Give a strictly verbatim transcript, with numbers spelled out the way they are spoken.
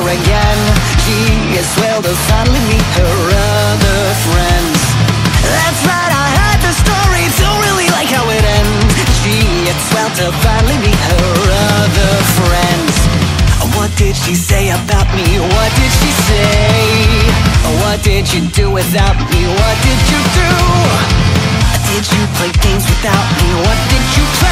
again. She is thrilled to suddenly meet her other friends. That's right, I heard the story, don't really like how it ends. She is thrilled to finally meet her other friends. What did she say about me? What did she say? What did you do without me? What did you do? Did you play games without me? What did you try?